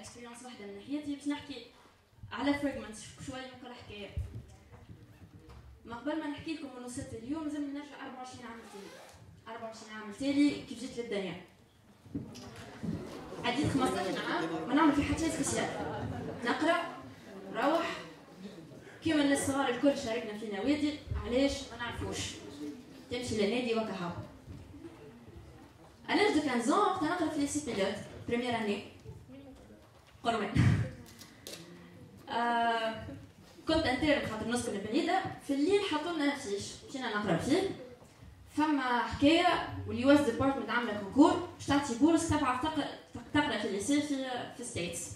اكسبيرينس واحده من ناحيتي باش نحكي على فريغمنتس شويه من كل حكايه. ما قبل ما نحكي لكم من وصلت اليوم لازم نرجع 24 عام تالي. 24 عام تالي كيف جيت للدنيا. عديت 15 عام ما نعمل في حتى شيء سبيسيال. نقرا نروح كيما الناس الصغار الكل شاركنا في نوادي. علاش ما نعرفوش. تمشي للنادي وكهو. انا جد 15 ans كنت نقرا في ليسي بيلوت بريمير اني قروان. كنت انترن خاطر نسكن بعيده. في الليل حطوا لنا فيش مشينا نقرا فيه. فما حكايه واللي واز ديبارتمنت عامله كونكور باش تعطي بورس تعرف تقرا في الليسي في ستيتس.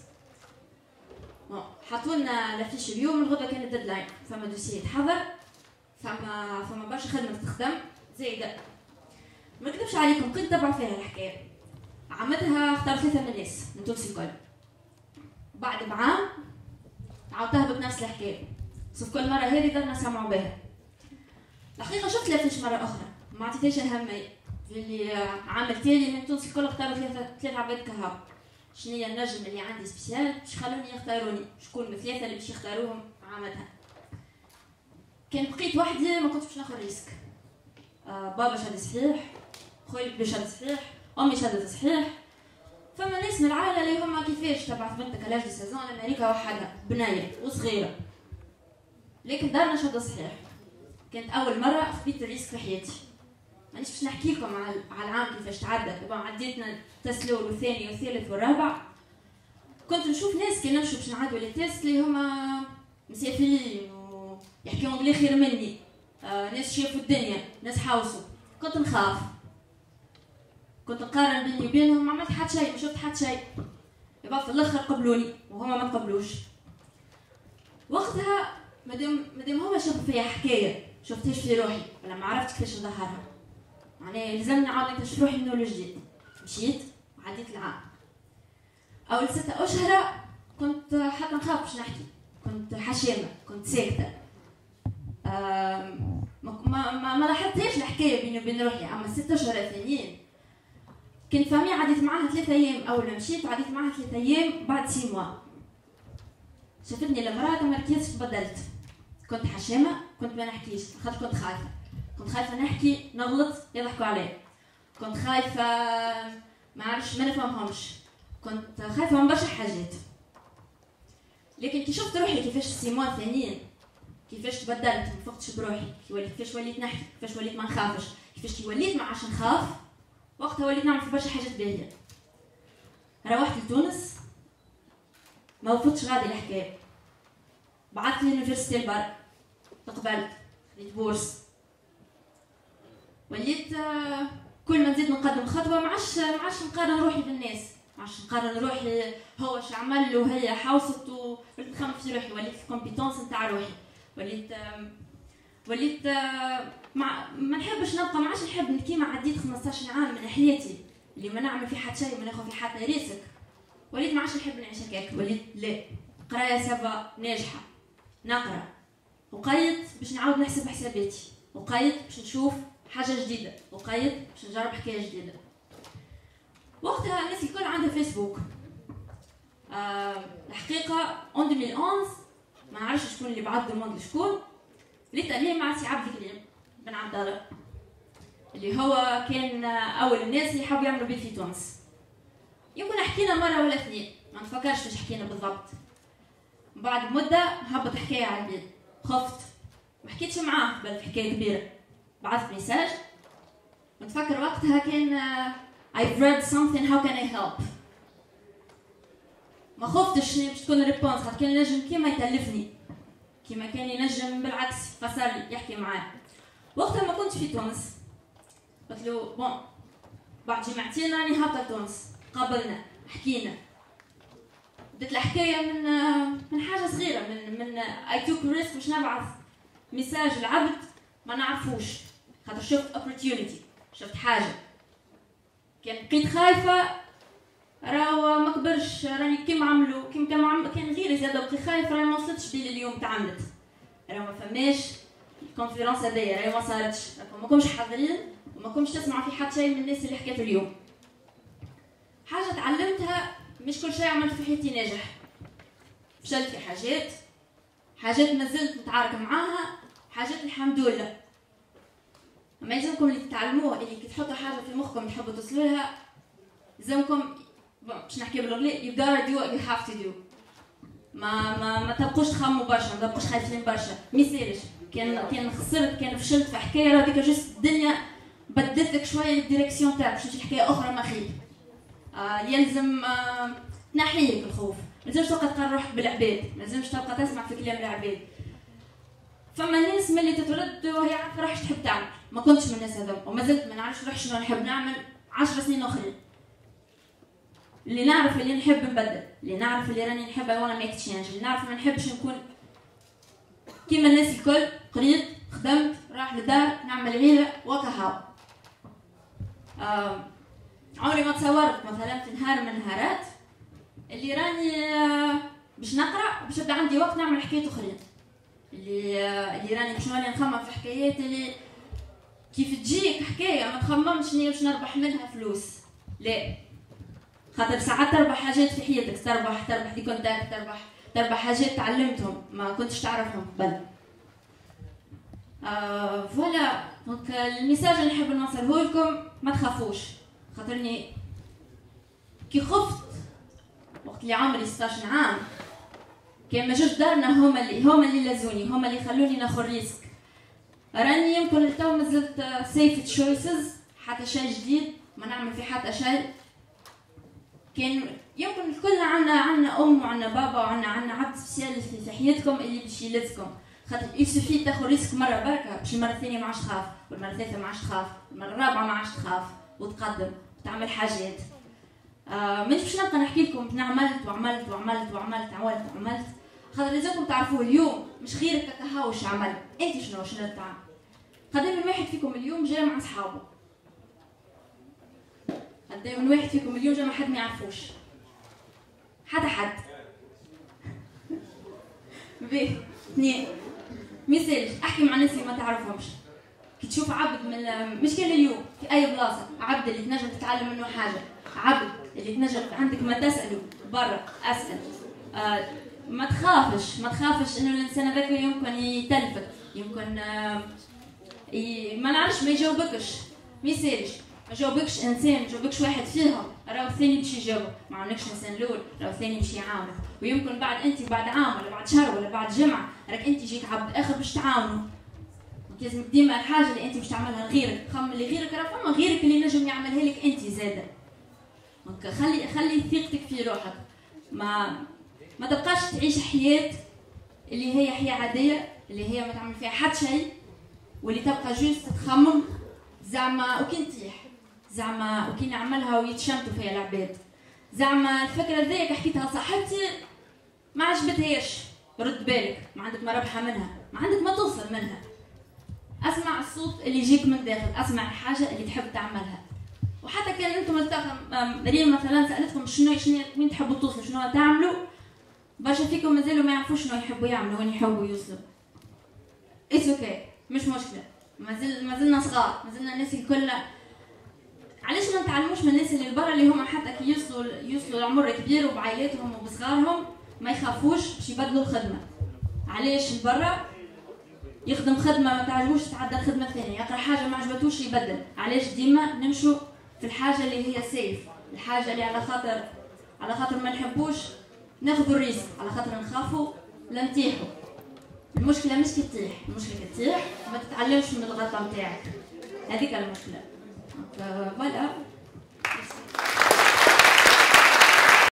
حطوا لنا لافيش اليوم الغدا كان الديدلاين. فما دوسي يتحضر فما برشا خدمه تخدم زايده. ما نكذبش عليكم كنت تبع فيها الحكايه. عملتها اختار 3 من الناس من تونس الكل. بعد بعام عاود تهبط نفس الحكايه. بس كل مره هذه درنا نسمعوا بها. الحقيقه شفت لافيش مره اخرى ما عطيتهاش اهميه. اللي عامل تالي من تونس الكل اختاروا 3 عباد كهرب. شنو هي النجم اللي عندي سبيسيال باش خلوني يختاروني. شكون من 3 اللي باش يختاروهم عامتها. كان بقيت وحدي ما كنتش باش ناخذ ريسك. بابا شاد صحيح، خويا الكبير شاد صحيح، امي شادت صحيح. فما ناس من العائله اللي هما كيفاش تبعث بنتك على 10 سنين لامريكا وحدها بنايه وصغيره. لكن دارنا شاد صحيح. كانت اول مره خديت الريسك في حياتي. مانيش باش نحكي لكم على العام كيفاش تعدى. طبعا عديتنا التست الاول والثاني والثالث والرابع. كنت نشوف ناس كي نمشوا باش نعدوا لي تيست اللي هما مسافرين ويحكيوا انجلي خير مني. ناس شافوا الدنيا، ناس حاوصوا. كنت نخاف. كنت نقارن بيني وبينهم ما عملت حتى شيء ما شفت حتى شيء. يبقى في الاخر قبلوني وهما ما قبلوش. وقتها مادام هما شافوا فيا حكايه شفتهاش في روحي ولا ما عرفتش كيفاش نظهرها. معناها لازمني نعاود نكتشف روحي من اول وجديد. مشيت وعديت العام. اول 6 أشهر كنت حتى نخاف باش نحكي. كنت حشامه، كنت ساكته. ما لاحظتهاش الحكايه بيني وبين روحي. اما 6 أشهر الثانيين كنت فامي عديت معاها 3 أيام اول ما مشيت وعديت معاها 3 أيام بعد 6 موا. شافتني المراه ما ركزتش تبدلت. كنت حشامه كنت ما نحكيش خاطر كنت خايفه. كنت خايفه نحكي نغلط يضحكوا عليا. كنت خايفه ما عرفش ما نفهمهمش. كنت خايفه من برشا حاجات. لكن كي شفت روحي كيفاش 6 موا ثانيين كيفاش تبدلت ما فقتش بروحي. كيفاش وليت نحكي كيفاش وليت ما نخافش كيفاش وليت ما عادش نخاف. وقتها وليت نعمل في برشا حاجات باهيه. روحت لتونس ما وقفتش غادي الحكايه. بعثت لليونيفرسيتي البر تقبلت خديت بورس. وليت كل ما نزيد نقدم خطوه ما عادش نقارن روحي بالناس. ما عادش نقارن روحي هو اش عمل وهي حوصت وليت نخمم في روحي. وليت في الكومبيتونس نتاع روحي. وليت ما نحبش نبقى ما عادش نحب كيما عديت 15 عام من حياتي اللي ما نعمل في حتى شيء ما ناخذ في حتى ريسك. وليت ما عادش نحب نعيش هكاك. وليت لا قرايه سافا ناجحه نقرا وقيد باش نعاود نحسب حساباتي وقيد باش نشوف حاجه جديده وقيد باش نجرب حكايه جديده. وقتها الناس الكل عندها فيسبوك. الحقيقه اون 2011 ما نعرفش شكون اللي بعث دوموند لشكون. لقيت عليه مع سي عبد الكريم بن عبد الله اللي هو كان اول الناس اللي حبوا يعملوا بيت في تونس. يمكن حكينا مره ولا 2 ما نتفكرش فاش حكينا بالضبط. بعد مده هبط حكايه على البيت. خفت ما حكيتش معاه قبل في حكايه كبيره. بعثت ميساج نتفكر وقتها كان I've read something how can I help. ما خفتش باش تكون ريبونس خاطر كان ينجم كيما يتلفني كيما كان ينجم بالعكس فصل لي يحكي معاه. وقتها ما كنتش في تونس. قلت له بون بعد جمعتين راني هابطه تونس. قابلنا حكينا بدت الحكايه من حاجه صغيره من I took risk باش نبعث ميساج العبد ما نعرفوش خاطر شفت opportunity شفت حاجه. كان بقيت خايفه راهو ما كبرش راني كيما عملوا كان غيري زاده بقيت خايفه راني ما وصلتش بيه اليوم تعملت. راهو ما فماش الكونفيرونس هذيا راهي ما صارتش. ما كنتش حاضرين وما كنتش تسمع في حتى شيء من الناس اللي حكيت اليوم. حاجه تعلمتها مش كل شيء عملت في حياتي ناجح، فشلت في حاجات ما زلت نتعارك معاها، حاجات الحمد لله. اما يلزمكم اللي تتعلموه، اللي كي تحطوا حاجه في مخكم تحبوا توصلوا لها، يلزمكم باش نحكي بالانجليزي you gotta do what you have to do. ما تبقوش تخموا برشا، ما تبقوش خايفين برشا، ما يصيرش. كان خسرت، كان فشلت في حكايه، راه ديك جوست الدنيا بدلتك شويه الديريكسيون تاعك باش تمشي حكايه اخرى ما خير. يلزم تنحيلك الخوف، ما لازمش تبقى تقارن روحك بالعباد، ما لازمش تبقى تسمع في كلام العباد. فما ناس ملي تتولد وهي عارفه روحها تحب تعمل، ما كنتش من الناس هذوما وما زلت ما نعرفش روحي شنو نحب نعمل 10 سنين اخرين. اللي نعرف اللي نحب نبدل، اللي نعرف اللي راني نحب وانا ميك تشينج، اللي نعرف ما نحبش نكون كيما الناس الكل، قريت خدمت راح للدار نعمل عيله وكهاو. عمري ما تصورت مثلا في نهار من النهارات اللي راني باش نقرا باش يبدا عندي وقت نعمل حكايات اخرين، اللي راني باش نولي نخمم في حكايات اللي كيف تجيك حكايه ما تخممش اني باش نربح منها فلوس، لا، خاطر ساعات تربح حاجات في حياتك، تربح دي كونتاكت، تربح حاجات تعلمتهم ما كنتش تعرفهم قبل. فوالا دونك الميساج اللي نحب نوصله لكم ما تخافوش، خاطرني كي خفت وقت اللي عمري 16 عام كان ما جوش دارنا هما اللي لازوني، هما اللي خلوني ناخذ ريسك. راني يمكن لتو مازلت سيف تشويسز، حتى شيء جديد ما نعمل فيه حتى شيء. كان يمكن كلنا عندنا ام وعندنا بابا وعندنا عبد سبيسيال في حياتكم اللي باش يلزكم، خاطر يسفي تاخذ ريسك مره بركه باش المره الثانيه ما عادش تخاف، والمره الثالثه ما عادش تخاف، والمره الرابعه ما عادش تخاف وتقدم وتعمل حاجات. مش باش نبقى نحكي لكم عملت، خاطر لازمكم تعرفوا اليوم مش غيرك كهاوش عمل، انت شنو تعمل. قدام من واحد فيكم اليوم جاي مع اصحابه، قدام من واحد فيكم اليوم جاي مع حد ما يعرفوش، حد باهي. اثنين مثال، احكي مع ناس اللي ما تعرفهمش. كي تشوف عبد من مش كان اليوم في اي بلاصه، عبد اللي تنجم تتعلم منه حاجه، عبد اللي تنجم عندك ما تساله برا اسال. ما تخافش انه الانسان هذاك يمكن يتلفك، يمكن ما نعرفش ما يجاوبكش، ما يسالش، ما جاوبكش انسان، ما جاوبكش واحد فيهم، راهو الثاني باش يجاوب، ما عندكش انسان الاول، راهو الثاني باش يعاونك. ويمكن بعد انت بعد عام ولا بعد شهر ولا بعد جمعه راك انت جيك عبد اخر باش تعاونوا. لازم ديما الحاجه اللي انت باش تعملها لغيرك، خمم اللي غيرك راه فما غيرك اللي نجم يعملها لك انت زاده. دونك خلي ثقتك في روحك، ما تبقاش تعيش حياه اللي هي حياه عاديه، اللي هي ما تعمل فيها حد شيء، واللي تبقى جوست تخمم زعما وكي نطيح، زعما وكي نعملها ويتشمتوا فيها العباد، زعما الفكره ذيك حكيتها صاحبتي ما عجبتهاش، رد بالك، ما عندك ما ربحه منها، ما عندك ما توصل منها. اسمع الصوت اللي يجيك من داخل، اسمع الحاجه اللي تحب تعملها. وحتى كان انتم مريم مثلا سالتكم شنو وين تحبوا توصلوا، شنو تعملوا، برشا فيكم مازالوا ما يعرفوش شنو يحبوا يعملوا وين يحبوا يوصلوا. اتس اوكي، مش مشكله، مازلنا صغار، مازلنا الناس الكل. علاش ما نتعلموش من الناس اللي برا اللي هما حتى كي يوصلوا لعمر كبير وبعائلاتهم وبصغارهم ما يخافوش باش يبدلوا الخدمه. علاش البرا يخدم خدمه ما تعجبوش تعدى الخدمه الثانيه، يقرا حاجه ما عجبتوش يبدل. علاش ديما نمشوا في الحاجه اللي هي سيف، الحاجه اللي على خاطر ما نحبوش ناخذوا الريسك، على خاطر نخافوا لا نطيحوا. المشكله مش كي تطيح، المشكله كي تطيح ما تتعلمش من الغلطه نتاعك، هذيك المشكله. فوالا